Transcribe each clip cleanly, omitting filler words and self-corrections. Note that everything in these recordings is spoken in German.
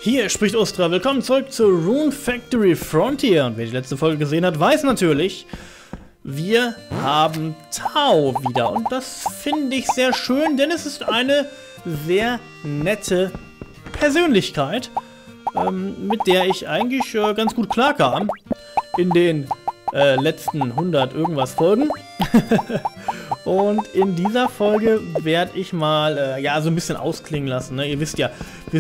Hier spricht Ustra. Willkommen zurück zu Rune Factory Frontier. Und wer die letzte Folge gesehen hat, weiß natürlich, wir haben Tau wieder. Und das finde ich sehr schön, denn es ist eine sehr nette Persönlichkeit, mit der ich eigentlich ganz gut klarkam in den letzten 100 irgendwas Folgen. Und in dieser Folge werde ich mal ja, so ein bisschen ausklingen lassen. Ne? Ihr wisst ja,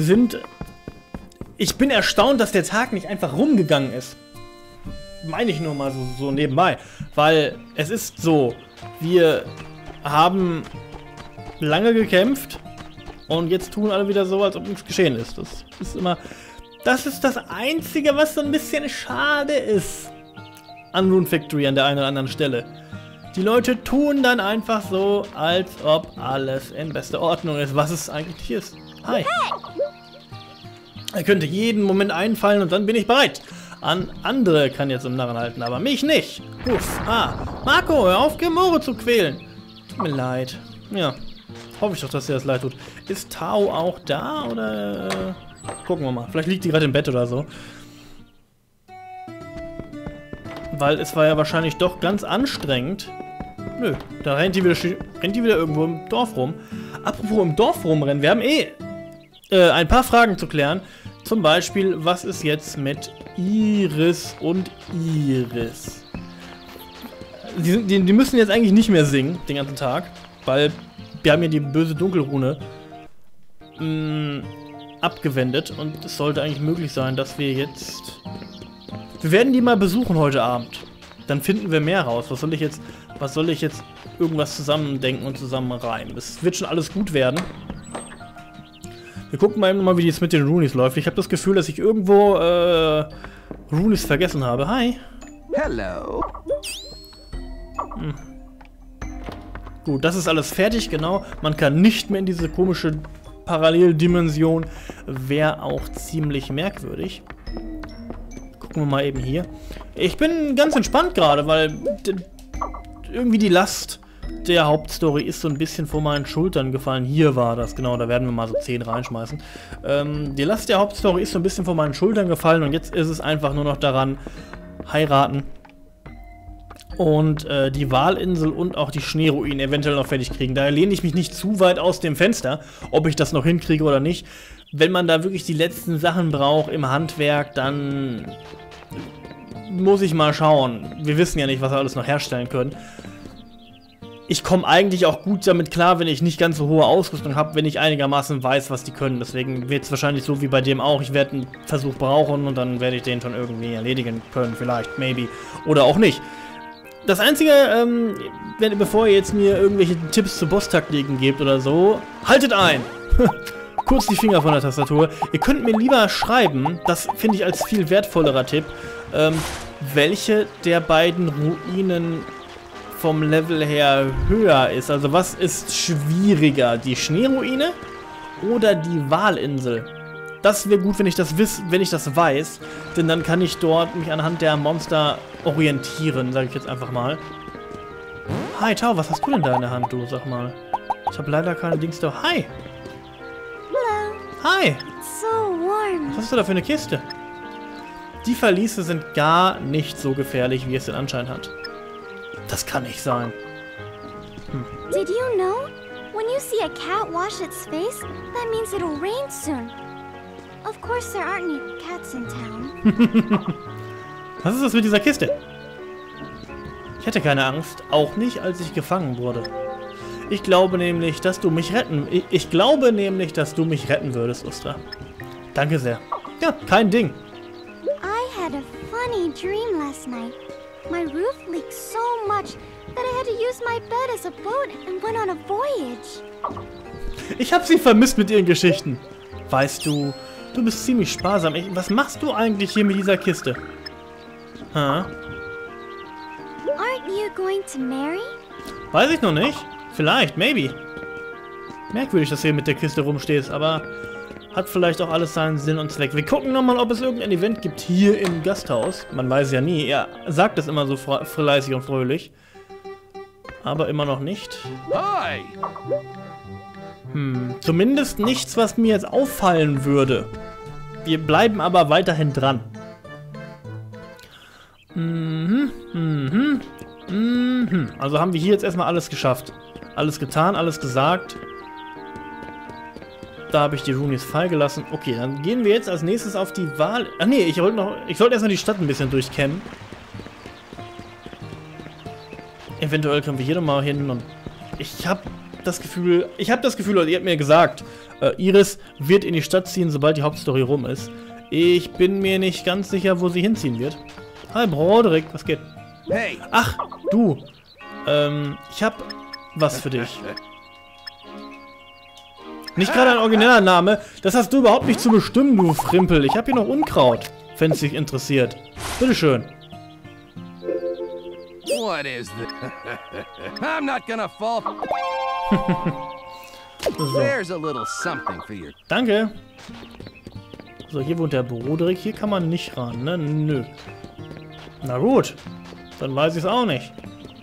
ich bin erstaunt, dass der Tag nicht einfach rumgegangen ist. Meine ich nur mal so nebenbei. Weil es ist so, wir haben lange gekämpft und jetzt tun alle wieder so, als ob nichts geschehen ist. Das ist das Einzige, was so ein bisschen schade ist an Rune Factory an der einen oder anderen Stelle. Die Leute tun dann einfach so, als ob alles in bester Ordnung ist, was es eigentlich ist. Hi. Er könnte jeden Moment einfallen und dann bin ich bereit. An andere kann jetzt im Narren halten, aber mich nicht. Uff. Marco, hör auf, Gemore zu quälen. Tut mir leid. Ja, hoffe ich doch, dass dir das leid tut. Ist Tau auch da oder... gucken wir mal. Vielleicht liegt die gerade im Bett oder so. Weil es war ja wahrscheinlich doch ganz anstrengend. Nö, da rennt die wieder irgendwo im Dorf rum. Apropos im Dorf rumrennen, wir haben ein paar Fragen zu klären. Zum Beispiel, was ist jetzt mit Iris und Iris? Die müssen jetzt eigentlich nicht mehr singen, den ganzen Tag. Weil wir haben ja die böse Dunkelrune abgewendet. Und es sollte eigentlich möglich sein, dass wir jetzt... Wir werden die mal besuchen heute Abend. Dann finden wir mehr raus. Was soll ich jetzt irgendwas zusammendenken und zusammenreimen? Es wird schon alles gut werden. Wir gucken mal eben nochmal, wie es mit den Runis läuft. Ich habe das Gefühl, dass ich irgendwo Runis vergessen habe. Hi. Hello. Gut, das ist alles fertig, genau. Man kann nicht mehr in diese komische Paralleldimension. Wäre auch ziemlich merkwürdig. Gucken wir mal eben hier. Ich bin ganz entspannt gerade, weil irgendwie die Last der Hauptstory ist so ein bisschen vor meinen Schultern gefallen. Hier war das, genau, da werden wir mal so 10 reinschmeißen. Die Last der Hauptstory ist so ein bisschen vor meinen Schultern gefallen und jetzt ist es einfach nur noch daran, heiraten und die Walinsel und auch die Schneeruine eventuell noch fertig kriegen. Daher lehne ich mich nicht zu weit aus dem Fenster, ob ich das noch hinkriege oder nicht. Wenn man da wirklich die letzten Sachen braucht im Handwerk, dann muss ich mal schauen. Wir wissen ja nicht, was wir alles noch herstellen können. Ich komme eigentlich auch gut damit klar, wenn ich nicht ganz so hohe Ausrüstung habe, wenn ich einigermaßen weiß, was die können. Deswegen wird es wahrscheinlich so wie bei dem auch. Ich werde einen Versuch brauchen und dann werde ich den schon irgendwie erledigen können. Vielleicht, maybe. Oder auch nicht. Das Einzige, bevor ihr jetzt mir irgendwelche Tipps zu Boss-Taktiken gebt oder so, haltet ein! Kurz die Finger von der Tastatur. Ihr könnt mir lieber schreiben, das finde ich als viel wertvollerer Tipp, welche der beiden Ruinen vom Level her höher ist. Also was ist schwieriger, die Schneeruine oder die Walinsel? Das wäre gut, wenn ich das weiß, denn dann kann ich dort mich anhand der Monster orientieren, sage ich jetzt einfach mal. Hi, Tau, was hast du denn da in der Hand, du? Sag mal. Ich habe leider keine Dings da. Hi! Hello. Hi! It's so warm. Was hast du da für eine Kiste? Die Verliese sind gar nicht so gefährlich, wie es den Anschein hat. Das kann nicht sein. Did you know? When you see a cat wash its face, that means it'll rain soon. Of course there aren't any cats in town. Was ist das mit dieser Kiste? Ich hätte keine Angst, auch nicht, als ich gefangen wurde. Ich glaube nämlich, dass du mich retten würdest, Ustra. Danke sehr. Ja, kein Ding. I had a funny dream last night. My roof leaked so much that I had to use my bed as a boat and went on a voyage. Ich habe sie vermisst mit ihren Geschichten. Weißt du, du bist ziemlich sparsam. Was machst du eigentlich hier mit dieser Kiste? Ha? Aren't you going to marry? Weiß ich noch nicht. Vielleicht, maybe. Merkwürdig, dass du hier mit der Kiste rumstehst, aber hat vielleicht auch alles seinen Sinn und Zweck. Wir gucken nochmal, ob es irgendein Event gibt hier im Gasthaus. Man weiß ja nie. Er sagt es immer so fleißig und fröhlich. Aber immer noch nicht. Hi. Zumindest nichts, was mir jetzt auffallen würde. Wir bleiben aber weiterhin dran. Also haben wir hier jetzt erstmal alles geschafft. Alles getan, alles gesagt. Da habe ich die Runis freigelassen. Okay, dann gehen wir jetzt als nächstes auf die Wahl... Ach nee, ich sollte erstmal die Stadt ein bisschen durchkämmen. Eventuell können wir hier nochmal hin und... Ich habe das Gefühl, oder ihr habt mir gesagt, Iris wird in die Stadt ziehen, sobald die Hauptstory rum ist. Ich bin mir nicht ganz sicher, wo sie hinziehen wird. Hi Broderick, was geht? Hey. Ach, du. Ich hab was für dich. Nicht gerade ein origineller Name. Das hast du überhaupt nicht zu bestimmen, du Frimpel. Ich hab hier noch Unkraut, wenn es dich interessiert. Bitteschön. What is this? I'm not gonna fall. So. There's a little something for you. Danke. So, hier wohnt der Broderick. Hier kann man nicht ran, ne? Nö. Na gut. Dann weiß ich es auch nicht.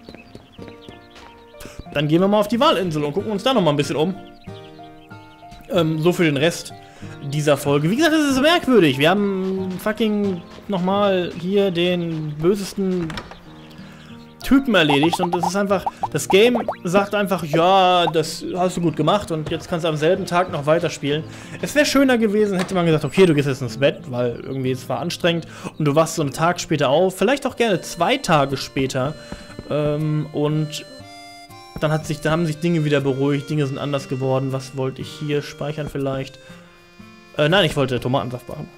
Dann gehen wir mal auf die Wahlinsel und gucken uns da noch mal ein bisschen um. So für den Rest dieser Folge. Wie gesagt, das ist merkwürdig. Wir haben fucking nochmal hier den bösesten Typen erledigt und das ist einfach, das Game sagt einfach, ja, das hast du gut gemacht und jetzt kannst du am selben Tag noch weiterspielen. Es wäre schöner gewesen, hätte man gesagt, okay, du gehst jetzt ins Bett, weil irgendwie es war anstrengend und du wachst so einen Tag später auf, vielleicht auch gerne 2 Tage später und dann haben sich Dinge wieder beruhigt, Dinge sind anders geworden. Was wollte ich hier speichern vielleicht? Nein, ich wollte Tomatensaft machen.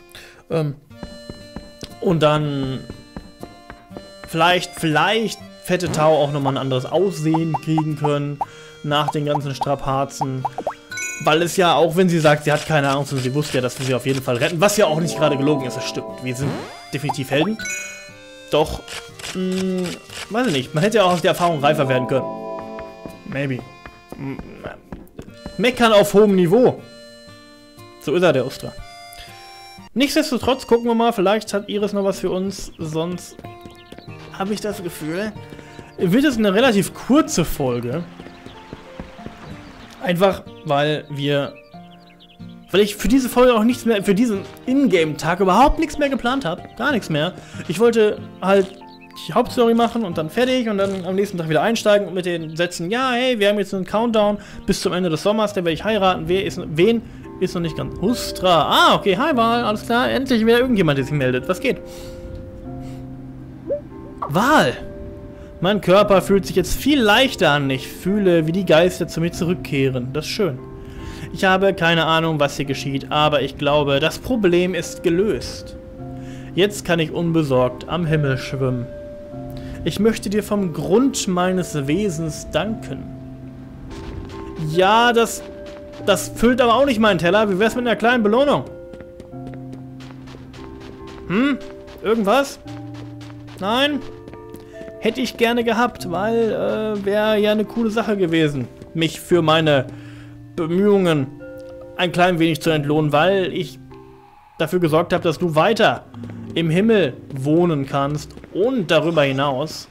Und dann vielleicht Fette Tau auch nochmal ein anderes Aussehen kriegen können nach den ganzen Strapazen. Weil es ja, auch wenn sie sagt, sie hat keine Angst und sie wusste ja, dass wir sie auf jeden Fall retten, was ja auch nicht gerade gelogen ist, das stimmt. Wir sind definitiv Helden. Doch, weiß ich nicht, man hätte ja auch aus der Erfahrung reifer werden können. Maybe. Meckern auf hohem Niveau. So ist er, der Ustra. Nichtsdestotrotz gucken wir mal, vielleicht hat Iris noch was für uns, sonst habe ich das Gefühl, wird es eine relativ kurze Folge. Einfach, weil ich für diese Folge auch nichts mehr, für diesen Ingame-Tag überhaupt nichts mehr geplant habe. Gar nichts mehr. Ich wollte halt die Hauptstory machen und dann fertig und dann am nächsten Tag wieder einsteigen und mit den Sätzen, ja, hey, wir haben jetzt einen Countdown bis zum Ende des Sommers, der werde ich heiraten. Wen ist noch nicht ganz... Ustra. Ah, okay, hi Wahl, alles klar. Endlich wieder irgendjemand, der sich meldet. Was geht? Wahl! Mein Körper fühlt sich jetzt viel leichter an. Ich fühle, wie die Geister zu mir zurückkehren. Das ist schön. Ich habe keine Ahnung, was hier geschieht, aber ich glaube, das Problem ist gelöst. Jetzt kann ich unbesorgt am Himmel schwimmen. Ich möchte dir vom Grund meines Wesens danken. Ja, das füllt aber auch nicht meinen Teller. Wie wär's mit einer kleinen Belohnung? Irgendwas? Nein? Hätte ich gerne gehabt, weil wäre ja eine coole Sache gewesen, mich für meine Bemühungen ein klein wenig zu entlohnen, weil ich dafür gesorgt habe, dass du weiter im Himmel wohnen kannst und darüber hinaus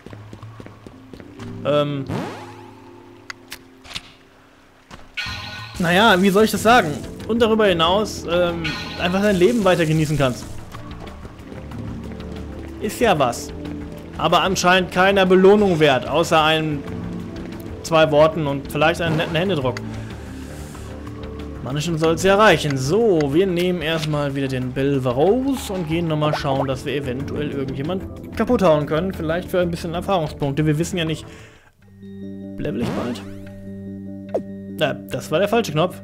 naja, wie soll ich das sagen? Und darüber hinaus einfach dein Leben weiter genießen kannst. Ist ja was. Aber anscheinend keiner Belohnung wert, außer 2 Worten und vielleicht einen netten Händedruck. Manchen soll es ja reichen. So, wir nehmen erstmal wieder den Belver raus und gehen nochmal schauen, dass wir eventuell irgendjemand kaputt hauen können. Vielleicht für ein bisschen Erfahrungspunkte. Wir wissen ja nicht... Level ich bald? Na, das war der falsche Knopf.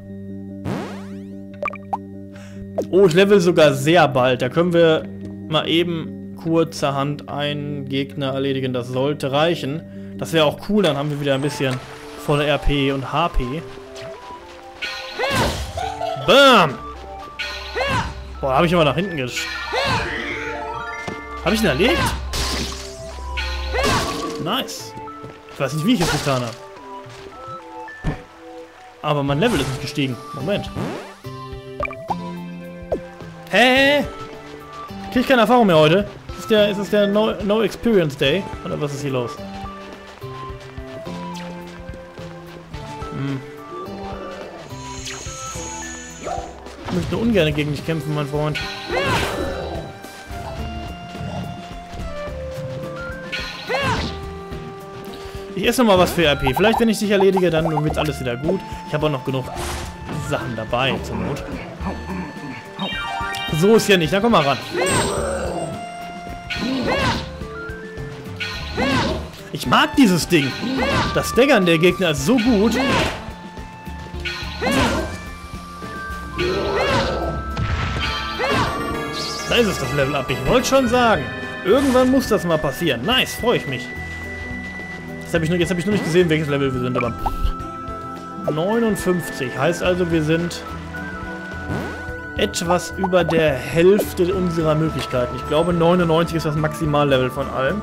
Oh, ich level sogar sehr bald. Da können wir mal eben kurzerhand einen Gegner erledigen. Das sollte reichen. Das wäre auch cool, dann haben wir wieder ein bisschen volle RP und HP. Bam! Boah, habe ich immer nach hinten gesch... Habe ich ihn erlegt? Nice. Ich weiß nicht, wie ich es getan habe. Aber mein Level ist nicht gestiegen. Moment. Hä? Krieg ich keine Erfahrung mehr heute? Ist es der No Experience Day? Oder was ist hier los? möchte ungern gegen dich kämpfen, mein Freund. Ich esse noch mal was für RP. Vielleicht, wenn ich dich erledige, dann wird alles wieder gut. Ich habe auch noch genug Sachen dabei, zur Not. So ist ja nicht. Na, komm mal ran. Ich mag dieses Ding. Das Staggern der Gegner ist so gut. Da ist es, das Level Up. Ich wollte schon sagen. Irgendwann muss das mal passieren. Nice, freue ich mich. Jetzt hab ich nur nicht gesehen, welches Level wir sind, aber 59. Heißt also, wir sind etwas über der Hälfte unserer Möglichkeiten. Ich glaube, 99 ist das Maximallevel von allem.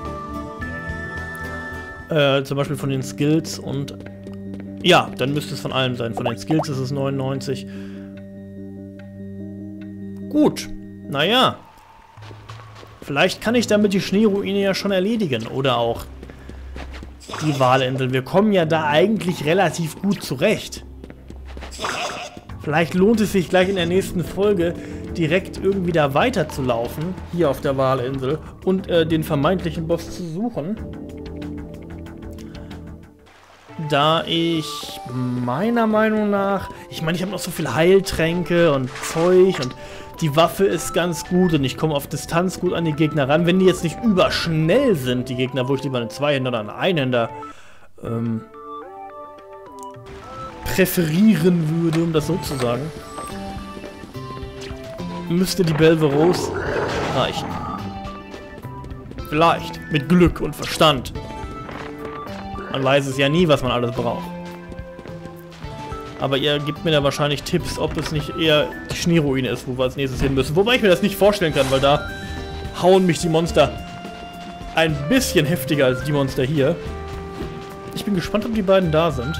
Zum Beispiel von den Skills und... Ja, dann müsste es von allem sein. Von den Skills ist es 99. Gut. Naja. Vielleicht kann ich damit die Schneeruine ja schon erledigen. Oder auch die Walinsel. Wir kommen ja da eigentlich relativ gut zurecht. Vielleicht lohnt es sich gleich in der nächsten Folge direkt irgendwie da weiterzulaufen. Hier auf der Walinsel. Und den vermeintlichen Boss zu suchen. Da ich meiner Meinung nach... Ich meine, ich habe noch so viel Heiltränke und Zeug und die Waffe ist ganz gut und ich komme auf Distanz gut an die Gegner ran. Wenn die jetzt nicht überschnell sind, die Gegner, wo ich lieber einen Zweihänder oder einen Einhänder präferieren würde, um das so zu sagen, müsste die Belverose reichen. Vielleicht. Mit Glück und Verstand. Man weiß es ja nie, was man alles braucht. Aber ihr gebt mir da wahrscheinlich Tipps, ob es nicht eher die Schneeruine ist, wo wir als nächstes hin müssen. Wobei ich mir das nicht vorstellen kann, weil da hauen mich die Monster ein bisschen heftiger als die Monster hier. Ich bin gespannt, ob die beiden da sind.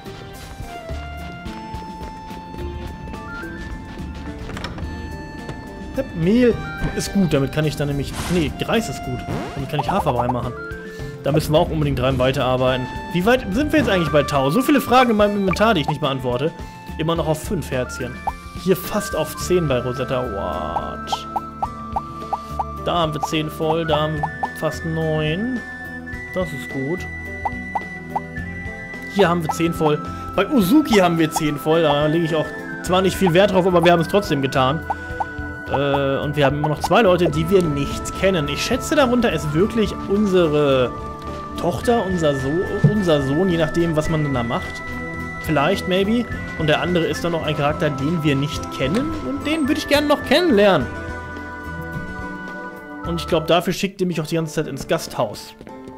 Mehl ist gut, damit kann ich dann nämlich... Nee, Reis ist gut. Damit kann ich Haferbrei machen. Da müssen wir auch unbedingt dran weiterarbeiten. Wie weit sind wir jetzt eigentlich bei Tau? So viele Fragen in meinem Inventar, die ich nicht beantworte. Immer noch auf 5 Herzchen. Hier fast auf 10 bei Rosetta. What? Da haben wir 10 voll, da haben wir fast 9. Das ist gut. Hier haben wir 10 voll. Bei Uzuki haben wir 10 voll. Da lege ich auch zwar nicht viel Wert drauf, aber wir haben es trotzdem getan. Und wir haben immer noch 2 Leute, die wir nicht kennen. Ich schätze, darunter ist wirklich unsere Tochter, unser Sohn, je nachdem, was man denn da macht. Vielleicht, maybe. Und der andere ist dann noch ein Charakter, den wir nicht kennen. Und den würde ich gerne noch kennenlernen. Und ich glaube, dafür schickt ihr mich auch die ganze Zeit ins Gasthaus.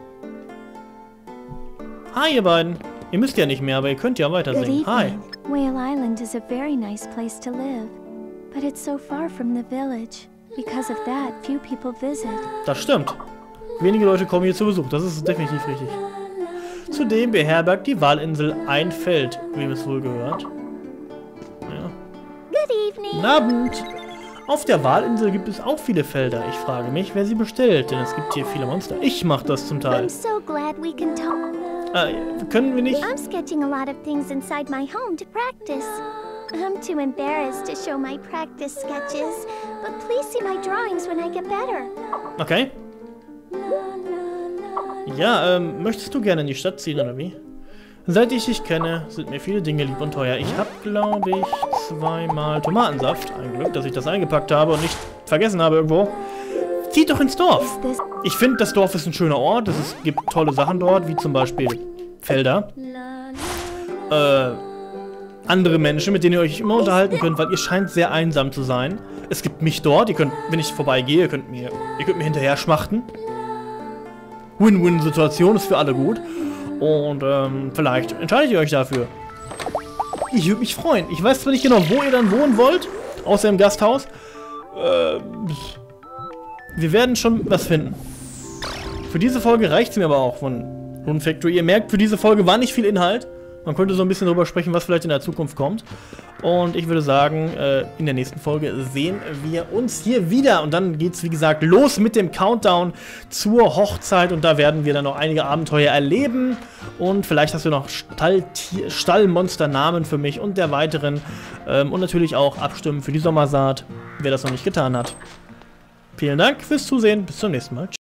Hi, ihr beiden. Ihr müsst ja nicht mehr, aber ihr könnt ja weiter singen. Hi. Whale Island is a very nice place to live. But it's so far from the village. Because of that, few people visit. Das stimmt. Wenige Leute kommen hier zu Besuch. Das ist definitiv richtig. Zudem beherbergt die Walinsel ein Feld, wem es wohl gehört. Ja. Good evening. Guten Abend. Auf der Walinsel gibt es auch viele Felder. Ich frage mich, wer sie bestellt, denn es gibt hier viele Monster. Ich mache das zum Teil. I'm so glad we can talk. Können wir nicht? I'm sketching a lot of things inside my home to practice. I'm too embarrassed to show my practice sketches, but please see my drawings when I get better. Okay. Ja, möchtest du gerne in die Stadt ziehen, oder wie? Seit ich dich kenne, sind mir viele Dinge lieb und teuer. Ich habe, glaube ich, 2-mal Tomatensaft. Ein Glück, dass ich das eingepackt habe und nicht vergessen habe irgendwo. Zieht doch ins Dorf. Ich finde, das Dorf ist ein schöner Ort. Es gibt tolle Sachen dort, wie zum Beispiel Felder. Andere Menschen, mit denen ihr euch immer unterhalten könnt, weil ihr scheint sehr einsam zu sein. Es gibt mich dort, ihr könnt, wenn ich vorbeigehe, ihr könnt mir hinterher schmachten. Win-Win-Situation, ist für alle gut. Und vielleicht entscheidet ihr euch dafür. Ich würde mich freuen. Ich weiß zwar nicht genau, wo ihr dann wohnen wollt, außer im Gasthaus. Wir werden schon was finden. Für diese Folge reicht es mir aber auch von Rune Factory. Ihr merkt, für diese Folge war nicht viel Inhalt. Man könnte so ein bisschen drüber sprechen, was vielleicht in der Zukunft kommt. Und ich würde sagen, in der nächsten Folge sehen wir uns hier wieder. Und dann geht es, wie gesagt, los mit dem Countdown zur Hochzeit. Und da werden wir dann noch einige Abenteuer erleben. Und vielleicht hast du noch Stallmonster-Namen für mich und der weiteren. Und natürlich auch abstimmen für die Sommersaat, wer das noch nicht getan hat. Vielen Dank fürs Zusehen. Bis zum nächsten Mal. Tschüss.